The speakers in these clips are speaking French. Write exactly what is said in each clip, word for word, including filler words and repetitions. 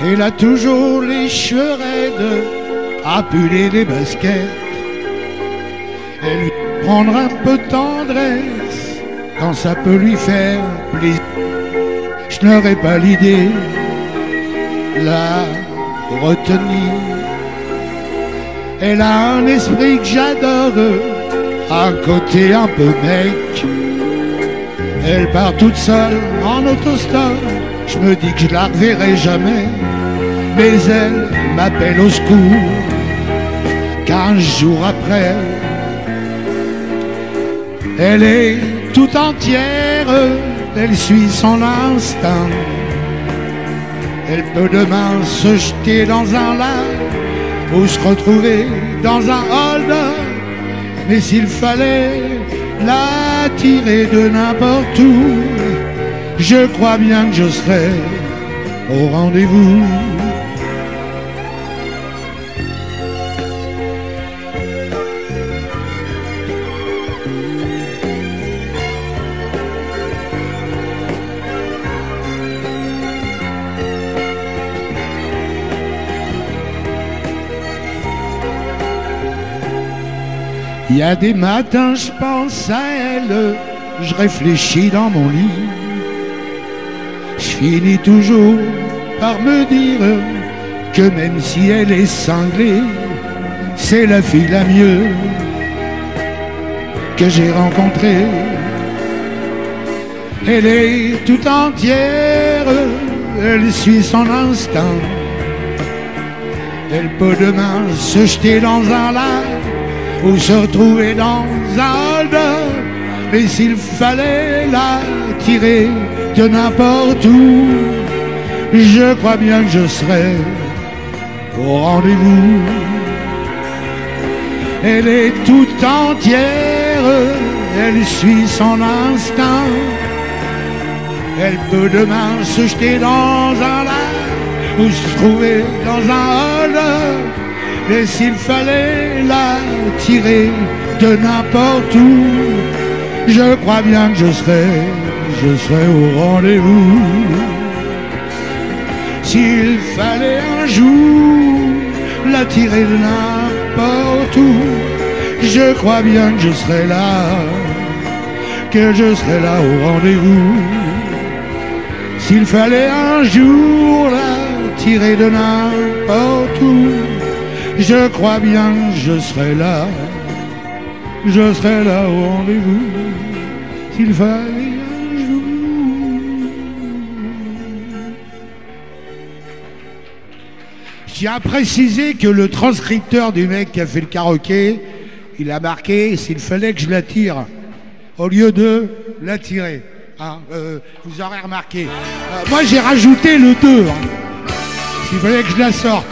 Elle a toujours les cheveux raides, à puller les baskets. Elle lui prendra un peu de tendresse quand ça peut lui faire plaisir. Je n'aurais pas l'idée la retenir. Elle a un esprit que j'adore, un côté un peu mec. Elle part toute seule en autostop, je me dis que je la reverrai jamais. Mais elle m'appelle au secours quinze jours après. Elle est tout entière, elle suit son instinct. Elle peut demain se jeter dans un lac ou se retrouver dans un hold-up. Mais s'il fallait la tirer de n'importe où, je crois bien que je serais au rendez-vous. Il y a des matins, je pense à elle, je réfléchis dans mon lit. Je finis toujours par me dire que même si elle est cinglée, c'est la fille la mieux que j'ai rencontrée. Elle est tout entière, elle suit son instinct. Elle peut demain se jeter dans un lac ou se retrouver dans un hold-up. Mais s'il fallait la tirer de n'importe où, je crois bien que je serais au rendez-vous. Elle est toute entière, elle suit son instinct. Elle peut demain se jeter dans un lac ou se trouver dans un hold-up. Mais s'il fallait la tirer de n'importe où, je crois bien que je serais, je serais au rendez-vous. S'il fallait un jour la tirer de n'importe où, je crois bien que je serais là, que je serais là au rendez-vous. S'il fallait un jour la tirer de n'importe où, je crois bien que je serai là, je serai là au rendez-vous, s'il fallait un jour. Je tiens à préciser que le transcripteur du mec qui a fait le karaoké, il a marqué s'il fallait que je la tire, au lieu de la tirer. Hein, euh, vous aurez remarqué. Euh, moi j'ai rajouté le deux, hein, s'il fallait que je la sorte.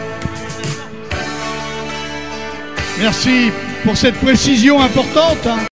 Merci pour cette précision importante.